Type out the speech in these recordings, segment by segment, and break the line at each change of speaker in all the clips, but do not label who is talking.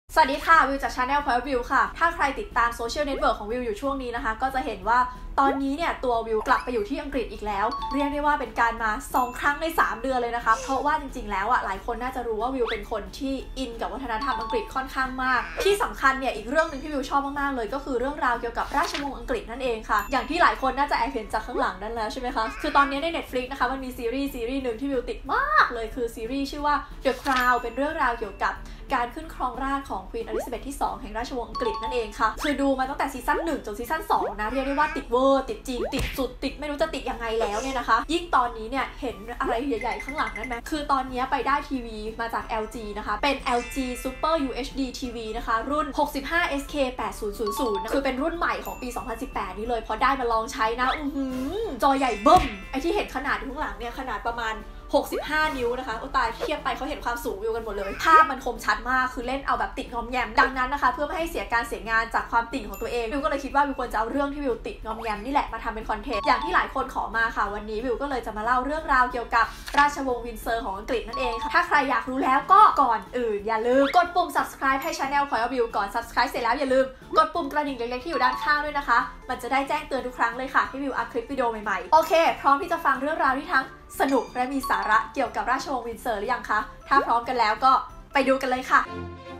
สวัสดีค่ะวิวจาก Channel Point of View ค่ะถ้าใครติดตามโซเชียลเน็ตเวิร์กของวิวอยู่ช่วงนี้นะคะก็จะเห็นว่าตอนนี้เนี่ยตัววิวกลับไปอยู่ที่อังกฤษอีกแล้วเรียกได้ว่าเป็นการมา2ครั้งใน3เดือนเลยนะคะเพราะว่าจริงๆแล้วหลายคนน่าจะรู้ว่าวิวเป็นคนที่อินกับวัฒนธรรมอังกฤษค่อนข้างมากที่สำคัญเนี่ยอีกเรื่องนึงที่วิวชอบมากๆเลยก็คือเรื่องราวเกี่ยวกับราชวงศ์อังกฤษนั่นเองค่ะอย่างที่หลายคนน่าจะแอบเห็นจากข้างหลังนั่นแล้วใช่ไหมคะคือตอนนี้ใน Netflix นะคะมันมีซีรีส์นึงที่วิวติดมากเลยคือซีรีส์ชื่อว่า The Crown เป็นเรื่องราวเกี่ยวกับการขึ้นครองราชย์ของควีนอลิซาเบธที่2แห่งราชวงศ์อังกฤษนั่นเองค่ะคือดูมาตั้งแต่ซีซั่น1จนซีซั่น2นะเรียกได้ว่าติดเวอร์ติดจริงติดสุดติดไม่รู้จะติดยังไงแล้วเนี่ยนะคะยิ่งตอนนี้เนี่ยเห็นอะไรใหญ่ๆข้างหลังนั่นไหมคือตอนนี้ไปได้ทีวีมาจาก LG นะคะเป็น LG Super UHD TV นะคะรุ่น 65SK 8000คือเป็นรุ่นใหม่ของปี 2018 นี้เลยพอได้มาลองใช้นะจอใหญ่เบิ่มไอที่เห็นขนาดข้างหลังเนี่ยขนาดประมาณ65 นิ้วนะคะโอ้ตายเทียบไปเขาเห็นความสูงวิวกันหมดเลยภาพมันคมชัดมากคือเล่นเอาแบบติดงอมแงมดังนั้นนะคะเพื่อไม่ให้เสียการเสียงานจากความติ่งของตัวเองวิวก็เลยคิดว่าวิวควรจะเอาเรื่องที่วิวติดงอมแงมนี่แหละมาทำเป็นคอนเทนต์อย่างที่หลายคนขอมาค่ะวันนี้วิวก็เลยจะมาเล่าเรื่องราวเกี่ยวกับราชวงศ์วินเซอร์ของอังกฤษนั่นเองค่ะถ้าใครอยากรู้แล้วก็ก่อนอื่นอย่าลืมกดปุ่ม subscribe ให้ Channel Point of View ก่อน subscribe เสร็จแล้วอย่าลืมกดปุ่มกระดิ่งเล็กๆที่อยู่ด้านข้างด้วยนะคะมันจะได้แจ้งเตือนทุกครั้งเลยค่ะที่วิวอัพคลิปวิดีโอใหม่ๆโอเคพร้อมที่จะฟังเรื่องราวที่ทั้งสนุกและมีสาระเกี่ยวกับราชวงศ์วินเซอร์หรือยังคะถ้าพร้อมกันแล้วก็ไปดูกันเลยค่ะ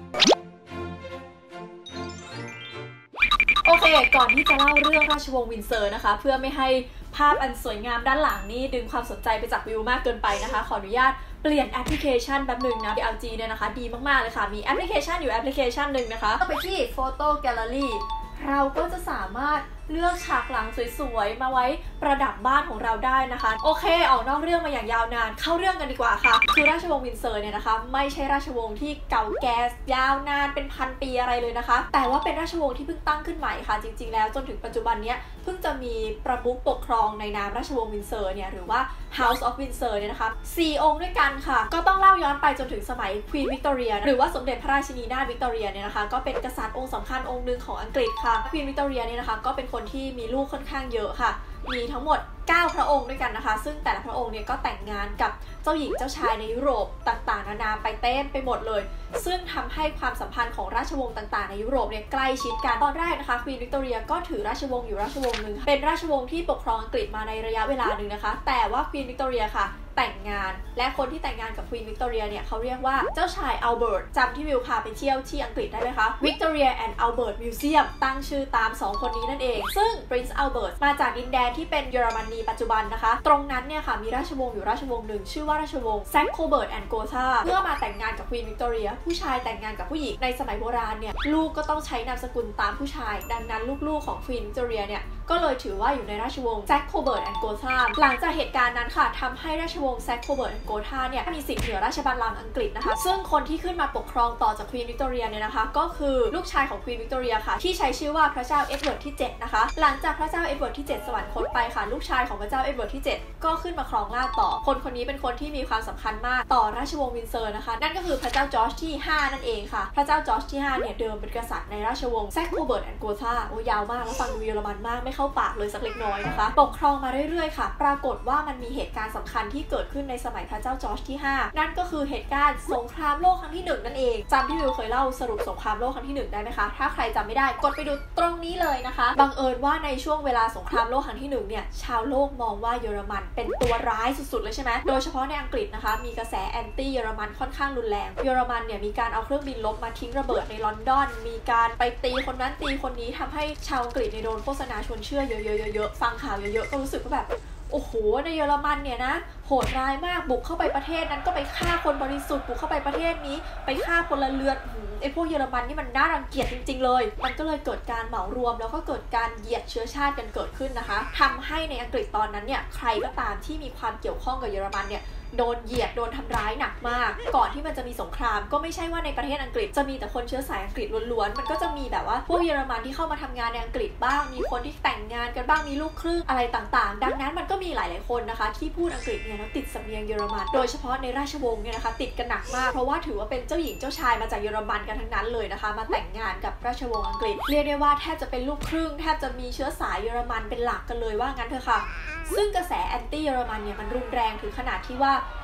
โอเคก่อนที่จะเล่าเรื่องราชวงศ์วินเซอร์นะคะเพื่อไม่ให้ภาพอันสวยงามด้านหลังนี่ดึงความสนใจไปจากวิวมากเกินไปนะคะขออนุญาตเปลี่ยนแอปพลิเคชันแป๊บนึงนะ LG เนี่ยนะคะดีมากๆเลยค่ะมีแอปพลิเคชันอยู่แอปพลิเคชันหนึ่งนะคะก็ไปที่ Photo Gallery เราก็จะสามารถเลือกฉากหลังสวยๆมาไว้ประดับบ้านของเราได้นะคะโอเคออกนอกเรื่องมาอย่างยาวนานเข้าเรื่องกันดีกว่าค่ะคือราชวงศ์วินเซอร์เนี่ยนะคะไม่ใช่ราชวงศ์ที่เก่าแก่ยาวนานเป็นพันปีอะไรเลยนะคะแต่ว่าเป็นราชวงศ์ที่เพิ่งตั้งขึ้นใหม่ค่ะจริงๆแล้วจนถึงปัจจุบันนี้เพิ่งจะมีประมุขปกครองในนามราชวงศ์วินเซอร์เนี่ยหรือว่า House of Windsor เนี่ยนะคะ4 องค์ด้วยกันค่ะก็ต้องเล่าย้อนไปจนถึงสมัยควีนวิกตอเรียหรือว่าสมเด็จพระราชินีนาถวิกตอเรียเนี่ยนะคะก็เป็นกษัตริย์องค์สำคัญองค์หนึ่งของอังกฤษค่ะควีนวิกตอเรียเนี่ยนะคะก็เป็นคนที่มีลูกค่อนข้างเยอะค่ะมีทั้งหมด9 พระองค์ด้วยกันนะคะซึ่งแต่ละพระองค์เนี่ยก็แต่งงานกับเจ้าหญิงเจ้าชายในยุโรปต่างๆนานาไปเต้นไปหมดเลยซึ่งทำให้ความสัมพันธ์ของราชวงศ์ต่างๆในยุโรปเนี่ยใกล้ชิดกันตอนแรกนะคะควีนวิกตอเรียก็ถือราชวงศ์อยู่ราชวงศ์หนึ่งเป็นราชวงศ์ที่ปกครองอังกฤษมาในระยะเวลาหนึ่งนะคะแต่ว่าควีนวิกตอเรียค่ะแต่งงานและคนที่แต่งงานกับควีนวิกตอเรียเนี่ยเขาเรียกว่าเจ้าชายอัลเบิร์ตจำที่วิวพาไปเที่ยวที่อังกฤษได้ไหมคะ Victoria and Albert Museum ตั้งชื่อตาม2คนนี้นั่นเองซึ่ง Prince Albert มาจากดินแดนที่เป็นเยอรมนีปัจจุบันนะคะตรงนั้นเนี่ยค่ะมีราชวงศ์อยู่ราชวงศ์หนึ่งชื่อว่าราชวงศ์แซคโคเบิร์ตแอนด์โกธาเมื่อมาแต่งงานกับควีนวิกตอเรียผู้ชายแต่งงานกับผู้หญิงในสมัยโบราณเนี่ยลูกก็ต้องใช้นามสกุลตามผู้ชายดังนั้นลูกๆของควีนวิกตอเรียเนี่ยก็เลยถือว่าอยู่ในราชวงศ์แซคโคเบิร์ตแอนด์โกธาหลังจากเหตุการณ์นั้นค่ะทำให้ราชวงศ์แซคโคเบิร์ตแอนด์โกธาเนี่ยมีสิทธิ์เหนือราชบัลลังก์อังกฤษนะคะซึ่งคนที่ขึ้นมาปกครองต่อจากควีนวิกตอเรียเนี่ยนะคะก็คือลูกชายของควีนวิกตอเรียค่ะที่ใช้ชื่อว่าพระเจ้าเอ็ดเวิร์ดที่7นะคะหลังจากพระเจ้าเอ็ดเวิร์ดที่7สวรรคตไปค่ะลูกชายของพระเจ้าเอ็ดเวิร์ดที่7ก็ขึ้นมาครองราชย์ต่อคนนี้เป็นคนที่มีความสำคัญมากต่อราชวงศ์วินเซอร์นะคะนั่นก็คือพระเจ้าจอร์จที่5นั่นเองค่ะพระเจ้าจอร์จที่5เนี่ยเดิมเป็นกษัตริย์ในราชวงศ์แซคโคเบิร์ตแอนด์โกธาโอ้ยาวมากแล้วฟังดูเยอรมันมากไม่เข้าปากเลยสักเล็กน้อยนะคะปกครองมาเรื่อยๆค่ะปรากฏว่ามันมีเหตุการณ์สำคัญที่เกิดขึ้นในสมัยพระเจ้าจอร์จที่5นั่นก็คือเหตุการณ์สงครามโลกครั้งที่1นั่นเองจำที่วิวเคยเล่าสรุปสงครามโลกครั้งที่1ได้ไหมคะถ้าใครจำไม่ได้กดไปดูตรงนี้เลยนะคะบังเอิญว่าในช่วงเวลาสงครามโลกครั้งที่1เนี่ยชาวโลกมองว่าเยอรมันเป็นตัวร้ายสุดๆเลยใช่ไหมโดยเฉพาะในอังกฤษนะคะมีกระแสแอนตี้เยอรมันค่อนข้างรุนแรงเยอรมันเนี่ยมีการเอาเครื่องบินรบมาทิ้งระเบิดในลอนดอนมีการไปตีคนนั้นตีคนนี้ทำให้ชาวอังกฤษโดนโฆษณาชวนเชื่อเยอะๆฟังข่าวเยอะๆก็รู้สึกว่าแบบโอ้โหในเยอรมันเนี่ยนะโหดร้ายมากบุกเข้าไปประเทศนั้นก็ไปฆ่าคนบริสุทธิ์บุกเข้าไปประเทศนี้ไปฆ่าพลเรือนไอ้พวกเยอรมันนี่มันน่ารังเกียจจริงๆเลยมันก็เลยเกิดการเหมารวมแล้วก็เกิดการเหยียดเชื้อชาติกันเกิดขึ้นนะคะทำให้ในอังกฤษตอนนั้นเนี่ยใครก็ตามที่มีความเกี่ยวข้องกับเยอรมันเนี่ยโดนเหยียดโดนทำร้ายหนักมากก่อนที่มันจะมีสงครามก็ไม่ใช่ว่าในประเทศอังกฤษจะมีแต่คนเชื้อสายอังกฤษล้วนๆมันก็จะมีแบบว่าพวกเยอรมันที่เข้ามาทำงานในอังกฤษบ้างมีคนที่แต่งงานกันบ้างมีลูกครึ่งอะไรต่างๆดังนั้นมันก็มีหลายๆคนนะคะที่พูดอังกฤษเนี่ยแล้วติดสำเนียงเยอรมันโดยเฉพาะในราชวงศ์เนี่ยนะคะติดกันหนักมากเพราะว่าถือว่าเป็นเจ้าหญิงเจ้าชายมาจากเยอรมันกันทั้งนั้นเลยนะคะมาแต่งงานกับราชวงศ์อังกฤษเรียกได้ว่าแทบจะเป็นลูกครึ่งแทบจะมีเชื้อสายเยอรมันเป็นหลักกันเลยว่างั้นเถอะค่ะซึ่งกระแสแอนตี้เยอรมันเนี่ยมันรุนแรงถึงขนาดที่ว่า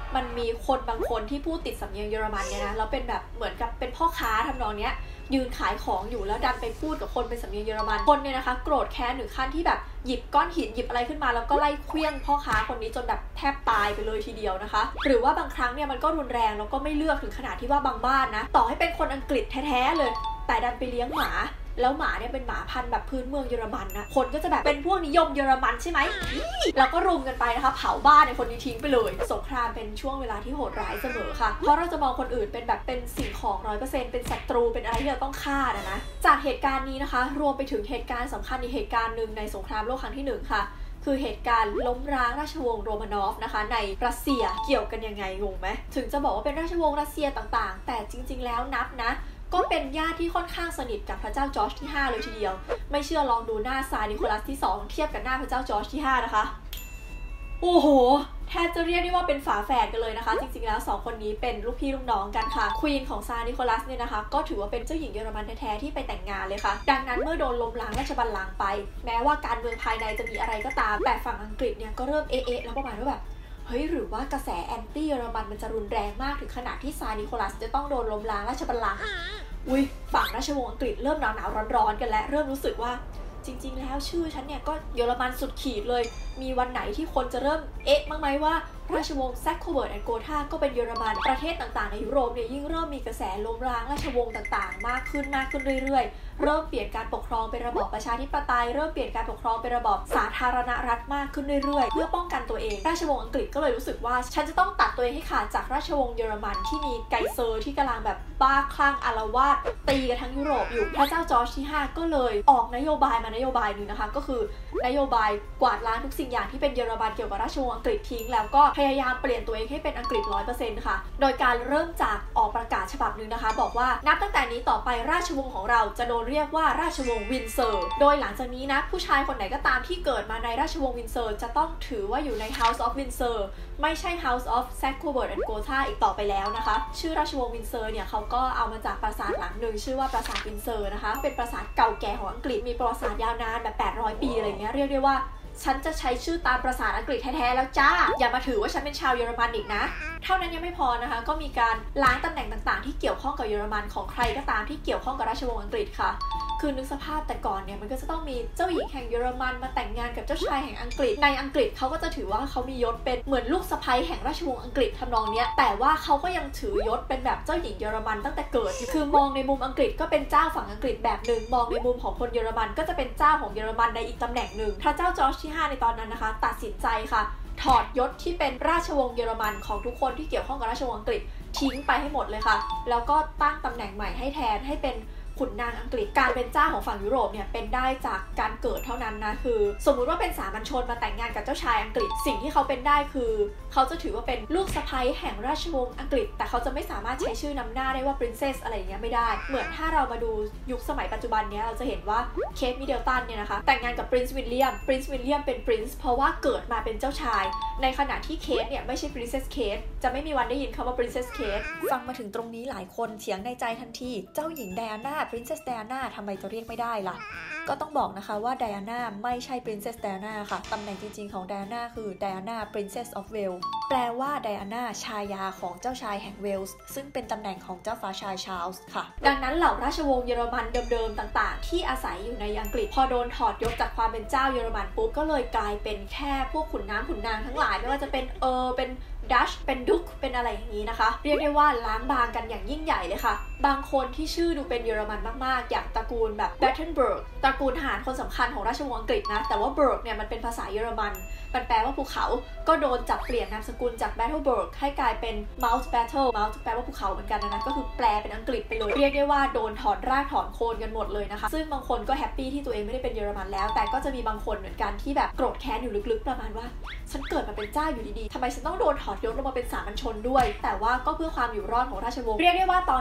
มันมีคนบางคนที่พูดติดสำเนียงเยอรมันเนี่ยนะแล้วเป็นแบบเหมือนกับเป็นพ่อค้าทำนองเนี้ยยืนขายของอยู่แล้วดันไปพูดกับคนเป็นสำเนียงเยอรมันคนเนี่ยนะคะโกรธแค้นถึงขั้นที่แบบหยิบก้อนหินหยิบอะไรขึ้นมาแล้วก็ไล่เคลี้ยงพ่อค้าคนนี้จนแบบแทบตายไปเลยทีเดียวนะคะหรือว่าบางครั้งเนี่ยมันก็รุนแรงแล้วก็ไม่เลือกถึงขนาดที่ว่าบางบ้านนะต่อให้เป็นคนอังกฤษแท้ๆเลยแต่ดันไปเลี้ยงหมาแล้วหมาเนี่ยเป็นหมาพันธุ์แบบพื้นเมืองเยอรมันนะคนก็จะแบบเป็นพวกนิยมเยอรมันใช่ไหมแล้วก็รุมกันไปนะคะเผาบ้านในคนนี้ทิ้งไปเลยสงครามเป็นช่วงเวลาที่โหดร้ายเสมอค่ะเพราะเราจะมองคนอื่นเป็นแบบเป็นสิ่งของ 100% เป็นศัตรูเป็นอะไรที่เราต้องฆ่านะจากเหตุการณ์นี้นะคะรวมไปถึงเหตุการณ์สำคัญอีกเหตุการณ์หนึ่งในสงครามโลกครั้งที่1ค่ะคือเหตุการณ์ล้มร้างราชวงศ์โรมานอฟนะคะในรัสเซียเกี่ยวกันยังไงงงไหมถึงจะบอกว่าเป็นราชวงศ์รัสเซียต่างๆแต่จริงๆแล้วนับนะก็เป็นญาติที่ค่อนข้างสนิทกับพระเจ้าจอร์จที่5เลยทีเดียวไม่เชื่อลองดูหน้าซาร์นิโคลัสที่2เทียบกับหน้าพระเจ้าจอร์จที่5นะคะโอ้โหแทบจะเรียกได้ว่าเป็นฝาแฝดกันเลยนะคะจริงๆแล้ว2คนนี้เป็นลูกพี่ลูกน้องกันค่ะควีนของซาร์นิโคลัสเนี่ยนะคะก็ถือว่าเป็นเจ้าหญิงเยอรมันแท้ๆที่ไปแต่งงานเลยค่ะดังนั้นเมื่อโดนล้มล้างราชบัลลังก์ไปแม้ว่าการเมืองภายในจะมีอะไรก็ตามแต่ฝั่งอังกฤษเนี่ยก็เริ่มเอะแล้วประมาณว่าแบบเฮ้ยหรือว่ากระแสแอนตี้เยอรมันมันจะรุนแรงมากถึงขนาดที่ซาร์นิโคลัสจะต้องโดนล้มล้างราชบัลลังก์ฝั่งราชวงศ์อังกฤษเริ่มหนาวร้อนกันและเริ่มรู้สึกว่าจริงๆแล้วชื่อฉันเนี่ยก็เยอรมันสุดขีดเลยมีวันไหนที่คนจะเริ่มบ้างไหมว่าราชวงศ์แซกโคเบิร์ตแอนด์โกธาก็เป็นเยอรมันประเทศต่างๆในยุโรปเนี่ยยิ่งเริ่มมีกระแสล้มล้างราชวงศ์ต่างๆมากขึ้นเรื่อยๆเริ่มเปลี่ยนการปกครองเป็นระบอบประชาธิปไตยเริ่มเปลี่ยนการปกครองเป็นระบอบสาธารณรัฐมากขึ้นเรื่อยๆเพื่อป้องกันตัวเองราชวงศ์อังกฤษก็เลยรู้สึกว่าฉันจะต้องตัดตัวเองให้ขาดจากราชวงศ์เยอรมันที่มีไกเซอร์ที่กำลังแบบบ้าคลั่งอาละวาดตีกันทั้งยุโรปอยู่พระเจ้าจอร์จที่5ก็เลยออกนโยบายนึงนะคะก็คือนโยบายกวาดล้างทุกสิ่งอย่างที่เป็นเยอรมันเกี่ยวกับราชวงศ์อังกฤษทิ้งแล้วก็พยายามเปลี่ยนตัวเองให้เป็นอังกฤษ 100% ค่ะโดยการเริ่มจากออกประกาศฉบับนึงนะคะบอกว่านับตั้งแต่นี้ต่อไปราชวงศ์ของเราจะโดนเรียกว่าราชวงศ์วินเซอร์โดยหลังจากนี้นะผู้ชายคนไหนก็ตามที่เกิดมาในราชวงศ์วินเซอร์จะต้องถือว่าอยู่ใน House of Windsor ไม่ใช่ House of Saxe-Coburg and Gotha อีกต่อไปแล้วนะคะชื่อราชวงศ์วินเซอร์เนี่ยเขาก็เอามาจากปราสาทหลังหนึ่งชื่อว่าปราสาทวินเซอร์นะคะเป็นปราสาทเก่าแก่ของอังกฤษมีประวัติศาสตร์ยาวนานแบบ800 ปีอะไรเงี้ยเรียกได้ว่าฉันจะใช้ชื่อตามปราสาทอังกฤษแท้ๆแล้วจ้าอย่ามาถือว่าฉันเป็นชาวเยอรมันอีกนะเท่านั้นยังไม่พอนะคะก็มีการล้างตำแหน่งต่างๆที่เกี่ยวข้องกับเยอรมันของใครก็ตามที่เกี่ยวข้องกับราชวงศ์อังกฤษค่ะคือนึกสภาพแต่ก่อนเนี่ยมันก็จะต้องมีเจ้าหญิงแห่งเยอรมันมาแต่งงานกับเจ้าชายแห่งอังกฤษในอังกฤษเขาก็จะถือว่าเขามียศเป็นเหมือนลูกสะใภ้แห่งราชวงศ์อังกฤษทำนองเนี้ยแต่ว่าเขาก็ยังถือยศเป็นแบบเจ้าหญิงเยอรมันตั้งแต่เกิดคือมองในมุมอังกฤษก็เป็นเจ้าฝั่งอังกฤษแบบนึงมองในมุมของคนเยอรมันก็จะเป็นเจ้าของเยอรมันในอีกตำแหน่งนึงพระเจ้าจอร์จที่5ในตอนนั้นนะคะตัดสินใจค่ะถอดยศที่เป็นราชวงศ์เยอรมันของทุกคนที่เกี่ยวข้องกับราชวงศ์อังกฤษทิ้งไปให้หมดเลยค่ะแล้วก็ตั้งตำแหน่งใหม่ให้แทนให้เป็นขุนนางอังกฤษการเป็นเจ้าของฝั่งยุโรปเนี่ยเป็นได้จากการเกิดเท่านั้นนะคือสมมุติว่าเป็นสามัญชนมาแต่งงานกับเจ้าชายอังกฤษสิ่งที่เขาเป็นได้คือเขาจะถือว่าเป็นลูกสะใภ้แห่งราชวงศ์อังกฤษแต่เขาจะไม่สามารถใช้ชื่อนำหน้าได้ว่า princess อะไรอย่างเงี้ยไม่ได้เหมือนถ้าเรามาดูยุคสมัยปัจจุบันเนี้ยเราจะเห็นว่าเคทมิดเดิลตันเนี่ยนะคะแต่งงานกับ Prince William เป็น prince เพราะว่าเกิดมาเป็นเจ้าชายในขณะที่เคทเนี่ยไม่ใช่ princess Kate จะไม่มีวันได้ยินคำว่า princess Kate ฟังมาถึงตรงนี้หลายคนเถียงในใจทันทีเจ้าหญิงไดอาน่า princess Dianaทำไมจะเรียกไม่ได้ล่ะก็ต้องบอกนะคะว่าไดอาน่าไม่ใช่ Princess Diana ค่ะตำแหน่งจริงๆของไดอาน่าคือ Diana Princess of Wales แปลว่าไดอาน่าชายาของเจ้าชายแห่งเวลส์ซึ่งเป็นตำแหน่งของเจ้าฟ้าชายชาร์ลส์ค่ะดังนั้นเหล่าราชวงศ์เยอรมันเดิมๆต่างๆที่อาศัยอยู่ในอังกฤษพอโดนถอดยศจากความเป็นเจ้าเยอรมันปุ๊บก็เลยกลายเป็นแค่พวกขุนน้ำขุนนางทั้งหลายไม่ว่าจะเป็นเป็นดัชเป็นดุ๊กเป็นอะไรอย่างนี้นะคะเรียกได้ว่าล้างบางกันอย่างยิ่งใหญ่เลยค่ะบางคนที่ชื่อดูเป็นเยอรมันมากๆอย่างตระกูลแบบแบตเทนเบิร์กตระกูลทหารคนสำคัญของราชวงศ์อังกฤษนะแต่ว่าเบิร์กเนี่ยมันเป็นภาษาเยอรมันมันแปลว่าภูเขาก็โดนจับเปลี่ยนนามสกุลจาก Battleberg ให้กลายเป็น Mount Battle Mount แปลว่าภูเขาเหมือนกันนะก็คือแปลเป็นอังกฤษไปเลยเรียกได้ว่าโดนถอนรากถอนโคนกันหมดเลยนะคะซึ่งบางคนก็แฮปปี้ที่ตัวเองไม่ได้เป็นเยอรมันแล้วแต่ก็จะมีบางคนเหมือนกันที่แบบโกรธแค้นอยู่ลึกๆประมาณว่าฉันเกิดมาเป็นเจ้าอยู่ดีๆทำไมฉันต้องโดนถอดยศลงมาเป็นสามัญชนด้วยแต่ว่าก็เพื่อความอยู่รอดของราชวงศ์เรียกได้ว่าตอนนี้เนี่ยนะคะ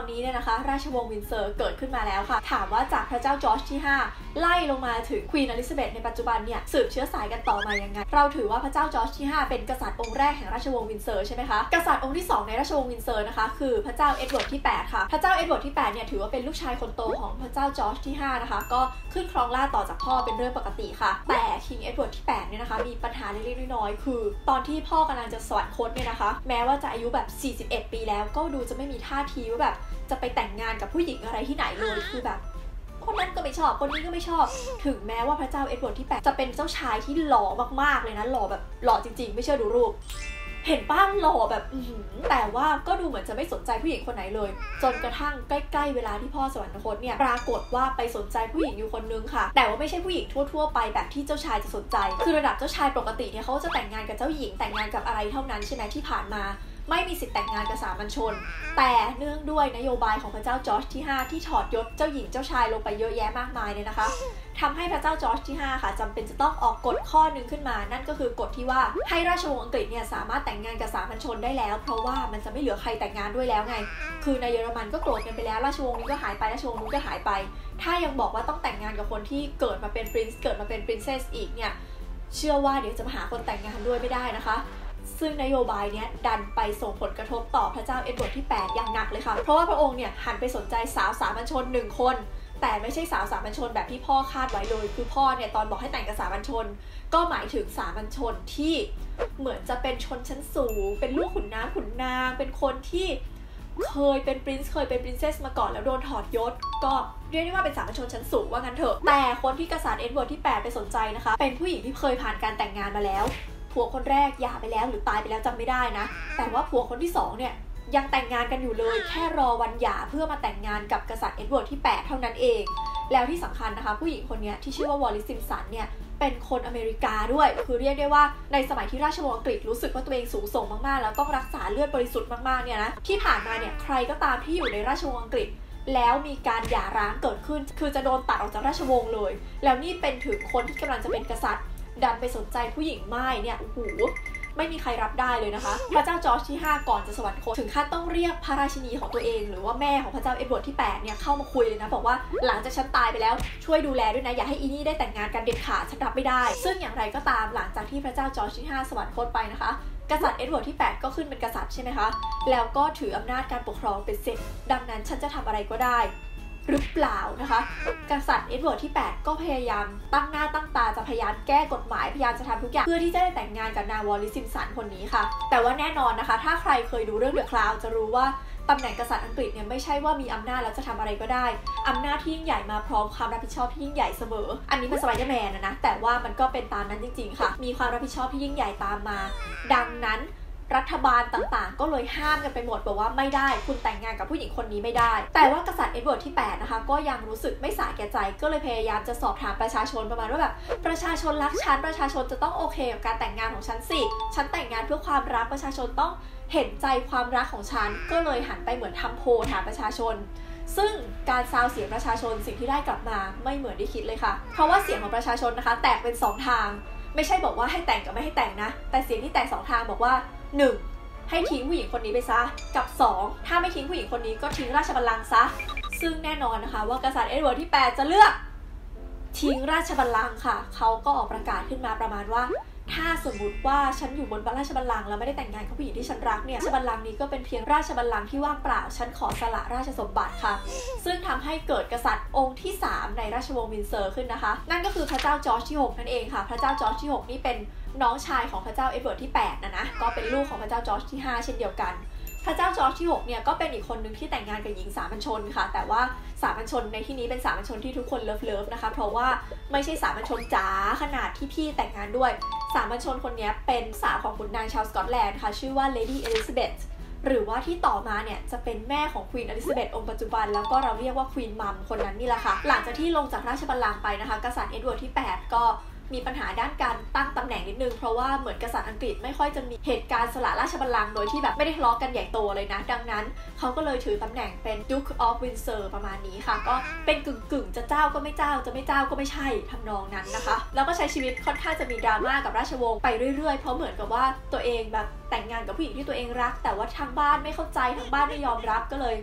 นะคะราชวงศ์วินเซอร์เกิดขึ้นมาแล้วค่ะถามว่าจากพระเจ้าจอร์จที่5ไล่ลงมาถึงควีนอลิซาเบธในปัจจุบันเนี่ยสืบเชื้อสายกันต่อมายังไงเราถือว่าพระเจ้าจอร์จที่5เป็นกษัตริย์องค์แรกแห่งราชวงศ์วินเซอร์ใช่ไหมคะกษัตริย์องค์ที่2ในราชวงศ์วินเซอร์นะคะคือพระเจ้าเอ็ดเวิร์ดที่8ค่ะพระเจ้าเอ็ดเวิร์ดที่8เนี่ยถือว่าเป็นลูกชายคนโตของพระเจ้าจอร์จที่5นะคะก็ขึ้นครองราชย์ต่อจากพ่อเป็นเรื่องปกติค่ะแต่คิงเอ็ดเวิร์ดที่8เนี่ยนะคะมีปัญหาเล็กๆน้อยๆคือตอนที่พ่อกำลังจะสวรรคตเนี่ยนะคะแม้ว่าจะอายุแบบ41ปีแล้วก็ดูจะไม่มีท่าทีว่าแบบจะไปแต่งงานกับผู้หญิงอะไรที่ไหนเลยคือแบบคนนั้นก็ไม่ชอบคนนี้ก็ไม่ชอบถึงแม้ว่าพระเจ้าเอ็ดเวิร์ดที่8จะเป็นเจ้าชายที่หล่อมากๆเลยนะหล่อแบบหล่อจริงๆไม่เชื่อดูรูปเห็นป้าหล่อแบบแต่ว่าก็ดูเหมือนจะไม่สนใจผู้หญิงคนไหนเลยจนกระทั่งใกล้ๆเวลาที่พ่อสวรรคตเนี่ยปรากฏว่าไปสนใจผู้หญิงอยู่คนนึงค่ะแต่ว่าไม่ใช่ผู้หญิงทั่วๆไปแบบที่เจ้าชายจะสนใจคือระดับเจ้าชายปกติเนี่ยเขาจะแต่งงานกับเจ้าหญิงแต่งงานกับอะไรเท่านั้นใช่ไหมที่ผ่านมาไม่มีสิทธิ์แต่งงานกับสามัญชนแต่เนื่องด้วยนโยบายของพระเจ้าจอร์จที่5ที่ถอดยศเจ้าหญิงเจ้าชายลงไปเยอะแยะมากมายเนี่ยนะคะทำให้พระเจ้าจอร์จที่5ค่ะจำเป็นจะต้องออกกฎข้อนึงขึ้นมานั่นก็คือกฎที่ว่าให้ราชวงศ์อังกฤษเนี่ยสามารถแต่งงานกับสามัญชนได้แล้วเพราะว่ามันจะไม่เหลือใครแต่งงานด้วยแล้วไงคือในเยอรมันก็โกรธกันไปแล้วราชวงศ์นี้ก็หายไปราชวงศ์นู้นก็หายไปถ้ายังบอกว่าต้องแต่งงานกับคนที่เกิดมาเป็น prince เกิดมาเป็น princess อีกเนี่ยเชื่อว่าเดี๋ยวจะมาหาคนแต่งงานด้วยไม่ได้นะคะซึ่งนโยบายนี้ดันไปส่งผลกระทบต่อพระเจ้าเอ็ดเวิร์ดที่8อย่างหนักเลยค่ะเพราะว่าพระองค์เนี่ยหันไปสนใจสาวสามัญชน1คนแต่ไม่ใช่สาวสามัญชนแบบที่พ่อคาดไว้เลยคือพ่อเนี่ยตอนบอกให้แต่งกับสามัญชนก็หมายถึงสามัญชนที่เหมือนจะเป็นชนชั้นสูงเป็นลูกขุนน้ำขุนนางเป็นคนที่เคยเป็นปรินซ์เคยเป็นปรินเซสมาก่อนแล้วโดนถอดยศก็เรียกได้ว่าเป็นสามัญชนชั้นสูงว่างั้นเถอะแต่คนที่กษัตริย์เอ็ดเวิร์ดที่8ไปสนใจนะคะเป็นผู้หญิงที่เคยผ่านการแต่งงานมาแล้วผัวคนแรกหย่าไปแล้วหรือตายไปแล้วจำไม่ได้นะแต่ว่าผัวคนที่2เนี่ยยังแต่งงานกันอยู่เลยแค่รอวันหย่าเพื่อมาแต่งงานกับกษัตริย์เอ็ดเวิร์ดที่8เท่านั้นเองแล้วที่สำคัญนะคะผู้หญิงคนนี้ที่ชื่อว่าวอลลิสซิมสันเนี่ยเป็นคนอเมริกาด้วยคือเรียกได้ว่าในสมัยที่ราชวงศ์อังกฤษรู้สึกว่าตัวเองสูงส่งมากๆแล้วต้องรักษาเลือดบริสุทธิ์มากๆเนี่ยนะที่ผ่านมาเนี่ยใครก็ตามที่อยู่ในราชวงศ์อังกฤษแล้วมีการหย่าร้างเกิดขึ้นคือจะโดนตัดออกจากราชวงศ์เลยแล้วนี่เป็นถึงคนที่กำลังจะเป็นกษัตริย์ดันไปสนใจผู้หญิงไม่เนี่ยโอ้โหไม่มีใครรับได้เลยนะคะพระเจ้าจอร์จที่5ก่อนจะสวรรคตถึงขั้นต้องเรียกพระราชินีของตัวเองหรือว่าแม่ของพระเจ้าเอ็ดเวิร์ดที่8เนี่ยเข้ามาคุยเลยนะบอกว่าหลังจากฉันตายไปแล้วช่วยดูแลด้วยนะอย่าให้อีนี่ได้แต่งงานกันเด็ดขาดฉันรับไม่ได้ซึ่งอย่างไรก็ตามหลังจากที่พระเจ้าจอร์จที่5สวรรคตไปนะคะกษัตริย์เอ็ดเวิร์ดที่8ก็ขึ้นเป็นกษัตริย์ใช่ไหมคะแล้วก็ถืออำนาจการปกครองเป็นเสร็จดังนั้นฉันจะทำอะไรก็ได้หรือเปล่านะคะกษัตริย์เอ็ดเวิร์ดที่8ก็พยายามตั้งหน้าตั้งตาจะพยายามแก้กฎหมายพยายามจะทำทุกอย่างเพื่อที่จะได้แต่งงานกับนางวอลลิสซิมสันคนนี้ค่ะแต่ว่าแน่นอนนะคะถ้าใครเคยดูเรื่อง The Crown จะรู้ว่าตำแหน่งกษัตริย์อังกฤษเนี่ยไม่ใช่ว่ามีอำนาจแล้วจะทำอะไรก็ได้อำนาจที่ยิ่งใหญ่มาพร้อมความรับผิดชอบที่ยิ่งใหญ่เสมออันนี้เป็นสไปเดอร์แมนนะแต่ว่ามันก็เป็นตามนั้นจริงๆค่ะมีความรับผิดชอบที่ยิ่งใหญ่ตามมาดังนั้นรัฐบาลต่างๆก็เลยห้ามกันไปหมดบอกว่าไม่ได้คุณแต่งงานกับผู้หญิงคนนี้ไม่ได้แต่ว่ากษัตริย์เอ็ดเวิร์ดที่8นะคะก็ยังรู้สึกไม่สาแก่ใจก็เลยพยายามจะสอบถามประชาชนประมาณว่าแบบประชาชนรักฉันประชาชนจะต้องโอเคกับการแต่งงานของฉันสิฉันแต่งงานเพื่อความรักประชาชนต้องเห็นใจความรักของฉันก็เลยหันไปเหมือนทำโพลถามประชาชนซึ่งการซาวเสียงประชาชนสิ่งที่ได้กลับมาไม่เหมือนที่คิดเลยค่ะเพราะว่าเสียงของประชาชนนะคะแตกเป็น2ทางไม่ใช่บอกว่าให้แต่งกับไม่ให้แต่งนะแต่เสียงที่แตก2ทางบอกว่า1ให้ทิ้งผู้หญิงคนนี้ไปซะกับ2ถ้าไม่ทิ้งผู้หญิงคนนี้ก็ทิ้งราชบัลลังก์ซะซึ่งแน่นอนนะคะว่ากษัตริย์เอ็ดเวิร์ดที่8จะเลือกทิ้งราชบัลลังก์ค่ะเขาก็ออกประกาศขึ้นมาประมาณว่าถ้าสมมุติว่าฉันอยู่บนราชบัลลังก์แล้วไม่ได้แต่งงานกับผู้หญิงที่ฉันรักเนี่ยราชบัลลังก์นี้ก็เป็นเพียงราชบัลลังก์ที่ว่างเปล่าฉันขอสละราชสมบัติค่ะซึ่งทำให้เกิดกษัตริย์องค์ที่3ในราชวงศ์วินเซอร์ขึ้นนะคะนั่นก็คือพระเจ้าจอร์จที่6นั่นเองค่ะพระเจ้าจอร์จที่6นี่เป็นน้องชายของพระเจ้าเอ็ดเวิร์ดที่8นะก็เป็นลูกของพระเจ้าจอร์จที่5เช่นเดียวกันพระเจ้าจอร์จที่6เนี่ยก็เป็นอีกคนนึงที่แต่งงานกับหญิงสามัญชนค่ะแต่ว่าสามัญชนในที่นี้เป็นสามัญชนที่ทุกคนเลิฟนะคะเพราะว่าไม่ใช่สามัญชนจ๋าขนาดที่พี่แต่งงานด้วยสามัญชนคนนี้เป็นสาวของขุนนางชาวสกอตแลนด์ค่ะชื่อว่าเลดี้เอลิซาเบธหรือว่าที่ต่อมาเนี่ยจะเป็นแม่ของควีนอลิซาเบธองค์ปัจจุบันแล้วก็เราเรียกว่าควีนมัมคนนั้นนี่แหละค่ะหลังจากที่ลงจากราชบัลลังก์ไปนะคะกษัตริย์เอ็ดเวิร์ดที่8ก็มีปัญหาด้านการตั้งตำแหน่งนิดนึงเพราะว่าเหมือนกษัตริย์อังกฤษไม่ค่อยจะมีเหตุการณ์สละราชบัลลังก์โดยที่แบบไม่ได้ทะเลาะกันใหญ่โตเลยนะดังนั้นเขาก็เลยถือตำแหน่งเป็น Duke of Windsor ประมาณนี้ค่ะก็เป็นกึ่งจะเจ้าก็ไม่เจ้าจะไม่เจ้าก็ไม่ใช่ทำนองนั้นนะคะแล้วก็ใช้ชีวิตค่อนข้างจะมีดราม่ากับราชวงศ์ไปเรื่อยๆเพราะเหมือนกับว่าตัวเองแบบแต่งงานกับผู้หญิงที่ตัวเองรักแต่ว่าทางบ้านไม่เข้าใจทางบ้านไม่ยอมรับก็เลย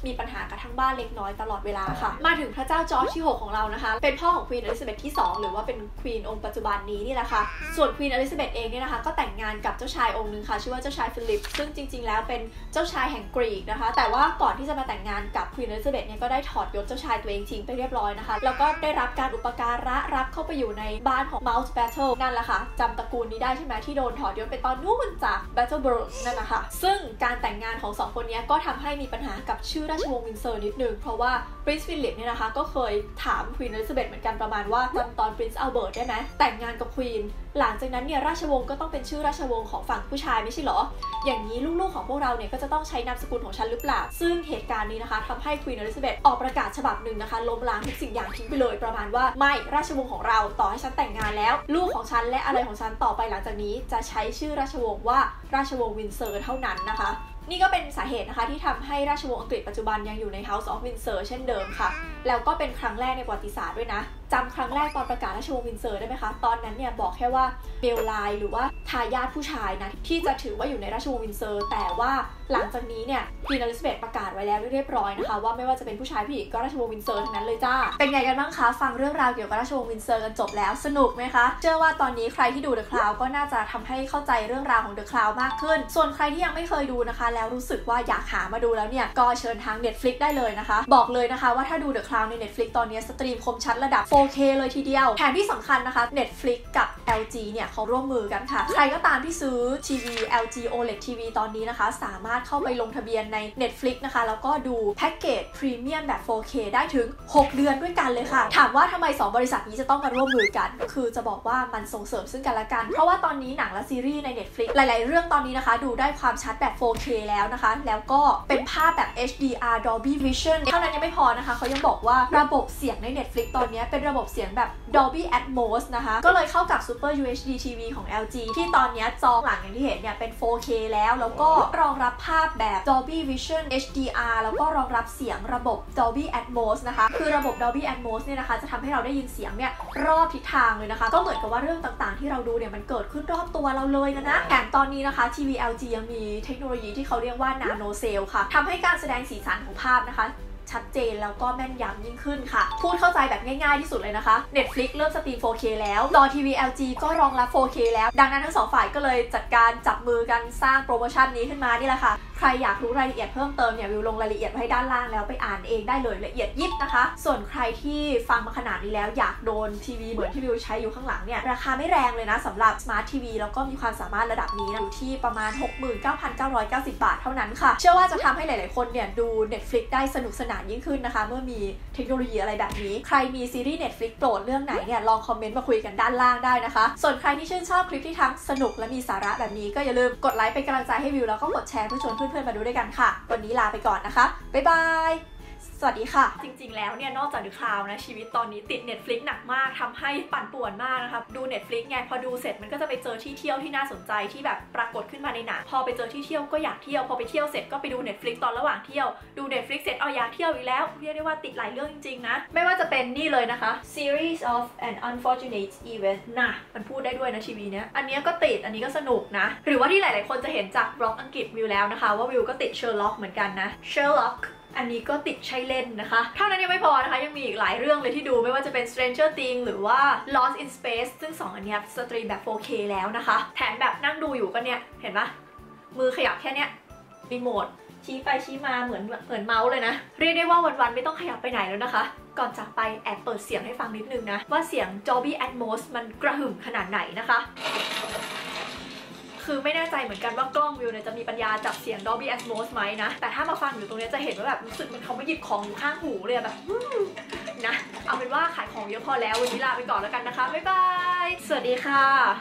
มีปัญหากับทั้งบ้านเล็กน้อยตลอดเวลาค่ะมาถึงพระเจ้าจอร์จที่ 6ของเรานะคะเป็นพ่อของควีนอลิซาเบธที่2หรือว่าเป็นควีนองค์ปัจจุบันนี้นี่แหละค่ะส่วนควีนอลิซาเบธเองเนี่ยนะคะก็แต่งงานกับเจ้าชายองค์นึงค่ะชื่อว่าเจ้าชายฟิลิปซึ่งจริงๆแล้วเป็นเจ้าชายแห่งกรีกนะคะแต่ว่าก่อนที่จะมาแต่งงานกับควีนอลิซาเบธเนี่ยก็ได้ถอดยศเจ้าชายตัวเองทิ้งไปเรียบร้อยนะคะแล้วก็ได้รับการอุปการะรับเข้าไปอยู่ในบ้านของ Mountbatten นั่นแหละค่ะจำตระกูลนี้ได้ใช่ไหมที่โดนถอดยศไปตอนนู้นจาก Battleborough นั่นนะคะซึ่งการแต่งงานของ2คนนี้ก็ทำให้มีปัญหากับชื่อราชวงศ์วินเซอร์นิดนึงเพราะว่า Prince Philip เนี่ยนะคะก็เคยถามควีนอลิซาเบธเหมือนกันประมาณว่าจำตอน Prince Albert ได้ไหมแต่งงานกับควีนหลังจากนั้นเนี่ยราชวงศ์ก็ต้องเป็นชื่อราชวงศ์ของฝั่งผู้ชายไม่ใช่หรออย่างนี้ลูกๆของพวกเราเนี่ยก็จะต้องใช้นามสกุลของฉันหรือเปล่าซึ่งเหตุการณ์นี้นะคะทำให้ควีนอลิซาเบธออกประกาศฉบับหนึ่งนะคะล้มล้างทุกสิ่งอย่างทิ้งไปเลยประมาณว่าไม่ราชวงศ์ของเราต่อให้ฉันแต่งงานแล้วลูกของฉันและอะไรของฉันต่อไปหลังจากนี้จะใช้ชื่อราชวงศ์ว่าราชวงศ์วินเซอร์เท่านั้นนะคะนี่ก็เป็นสาเหตุนะคะที่ทำให้ราชวงศ์อังกฤษปัจจุบันยังอยู่ใน House of Windsor เช่นเดิมค่ะแล้วก็เป็นครั้งแรกในประวัติศาสตร์ด้วยนะจำครั้งแรกตอนประกาศราชวงศ์วินเซอร์ได้ไหมคะตอนนั้นเนี่ยบอกแค่ว่าเบลไลน์หรือว่าทายาทผู้ชายนะที่จะถือว่าอยู่ในราชวงศ์วินเซอร์แต่ว่าหลังจากนี้เนี่ยควีนอลิซาเบธประกาศไว้แล้วเรียบร้อยนะคะว่าไม่ว่าจะเป็นผู้ชายผู้หญิงก็ราชวงศ์วินเซอร์ทั้งนั้นเลยจ้าเป็นไงกันบ้างคะฟังเรื่องราวเกี่ยวกับราชวงศ์วินเซอร์กันจบแล้วสนุกไหมคะเชื่อว่าตอนนี้ใครที่ดู The Crown ก็น่าจะทำให้เข้าใจเรื่องราวของ The Crown มากขึ้นส่วนใครที่ยังไม่เคยดูนะคะแล้วรู้สึกว่าอยากหามาดูแล้วเนี่ยก็เชิญทาง Netflix ได้เลยนะคะบอกเลยนะคะว่าถ้าดู The Crown ใน Netflix ตอนนี้สตรีมคมชัดระดับ 4K เลยทีเดียวแถมที่สำคัญนะคะ Netflix กับ LG เนี่ยเขาร่วมมือกันค่ะใครก็ตามที่ซื้อทีวี LG OLED TV ตอนนี้นะคะสามารถเข้าไปลงทะเบียนใน Netflix นะคะแล้วก็ดูแพ็กเกจพรีเมียมแบบ 4K ได้ถึง6 เดือนด้วยกันเลยค่ะถามว่าทำไม2บริษัทนี้จะต้องมาร่วมมือกันคือจะบอกว่ามันส่งเสริมซึ่งกันและกันเพราะว่าตอนนี้หนังและซีรีส์ใน Netflix หลายๆเรื่องตอนนี้นะคะดูได้ความชัดแบบ 4K แล้วนะคะแล้วก็เป็นภาพแบบ HDR Dolby Vision เท่านั้นยังไม่พอนะคะเขายังบอกว่าระบบเสียงใน Netflix ตอนนี้เป็นระบบเสียงแบบ Dolby Atmos นะคะก็เลยเข้ากับ Super UHD TV ของ LG ที่ตอนนี้จอหลังอย่างที่เห็นเนี่ยเป็น 4K แล้วก็รองรับภาพแบบ Dolby Vision HDR แล้วก็รองรับเสียงระบบ Dolby Atmos นะคะคือระบบ Dolby Atmos เนี่ยนะคะจะทำให้เราได้ยินเสียงเนี่ยรอบทิศทางเลยนะคะก็เหมือนกับว่าเรื่องต่างๆที่เราดูเนี่ยมันเกิดขึ้นรอบตัวเราเลยนะแถมตอนนี้นะคะทีวี LG ยังมีเทคโนโลยีที่เขาเรียกว่า Nano Cell ค่ะทำให้การแสดงสีสันของภาพนะคะชัดเจนแล้วก็แม่นยำยิ่งขึ้นค่ะพูดเข้าใจแบบง่ายๆที่สุดเลยนะคะ Netflix เริ่มสตรีม 4K แล้วจอทีวี LG ก็รองรับ 4K แล้วดังนั้นทั้งสองฝ่ายก็เลยจัดการจับมือกันสร้างโปรโมชั่นนี้ขึ้นมานี่แหละค่ะใครอยากรู้รายละเอียดเพิ่มเติมเนี่ยวิวลงรายละเอียดไว้ให้ด้านล่างแล้วไปอ่านเองได้เลยละเอียดยิบนะคะส่วนใครที่ฟังมาขนาดนี้แล้วอยากโดนทีวีเหมือนที่วิวใช้อยู่ข้างหลังเนี่ยราคาไม่แรงเลยนะสำหรับ Smart TV แล้วก็มีความสามารถระดับนี้นะอยู่ที่ประมาณ 69,990 บาทเท่านั้นค่ะเชื่อว่าจะทำให้หลายๆคนเนี่ยดู Netflix ได้สนุกสนานยิ่งขึ้นนะคะเมื่อมีเทคโนโลยีอะไรแบบนี้ใครมีซีรีส์ Netflix โปรดเรื่องไหนเนี่ยลองคอมเมนต์มาคุยกันด้านล่างได้นะคะส่วนใครที่ชื่นชอบคลิปที่ทั้งสนุกและมีสาระแบบนี้ก็อย่าลืมกดไลค์เป็นกำลังใจให้วิวแล้วก็กดแชร์เพื่อชวนเพื่อนๆมาดูด้วยกันค่ะวันนี้ลาไปก่อนนะคะบ๊ายบายสวัสดีค่ะจริงๆแล้วเนี่ยนอกจาก The Crown นะชีวิตตอนนี้ติด Netflix หนักมากทำให้ปั่นป่วนมากนะคะดู Netflix ไงพอดูเสร็จมันก็จะไปเจอที่เที่ยวที่น่าสนใจที่แบบปรากฏขึ้นมาในหนังพอไปเจอที่เที่ยวก็อยากเที่ยวพอไปเที่ยวเสร็จก็ไปดู Netflix ตอนระหว่างเที่ยวดู Netflix เสร็จอยากเที่ยวอีกแล้วเรียกได้ว่าติดหลายเรื่องจริงๆนะไม่ว่าจะเป็นนี่เลยนะคะ Series of an Unfortunate Event นะมันพูดได้ด้วยนะทีวีเนี้ยอันนี้ก็ติดอันนี้ก็สนุกนะหรือว่าที่หลายๆคนจะเห็นจากบล็อกอังกฤษวิวแล้วนะคะว่าวิวก็ติด Sherlock เหมือนกันนะ Sherlockอันนี้ก็ติดใช้เล่นนะคะเท่านั้นยังไม่พอนะคะยังมีอีกหลายเรื่องเลยที่ดูไม่ว่าจะเป็น Stranger Things หรือว่า Lost in Space ซึ่ง2อันนี้สตรีมแบบ 4K แล้วนะคะแถมแบบนั่งดูอยู่ก็เนี่ยเห็นปะมือขยับแค่เนี้ยรีโมทชี้ไปชี้มาเหมือนเมาส์เลยนะเรียกได้ว่าวันๆไม่ต้องขยับไปไหนแล้วนะคะก่อนจากไปแอบเปิดเสียงให้ฟังนิดนึงนะว่าเสียง Dolby Atmos มันกระหึ่มขนาดไหนนะคะคือไม่แน่ใจเหมือนกันว่ากล้องวิวเนี่ยจะมีปัญญาจับเสียง Dolby Atmos ไหมนะแต่ถ้ามาฟังอยู่ตรงนี้จะเห็นว่าแบบรู้สึกมันเขามาหยิบของอยู่ข้างหูเลยแบบนะเอาเป็นว่าขายของเยอะพอแล้ววันนี้ลาไปก่อนแล้วกันนะคะบ๊ายบายสวัสดีค่ะ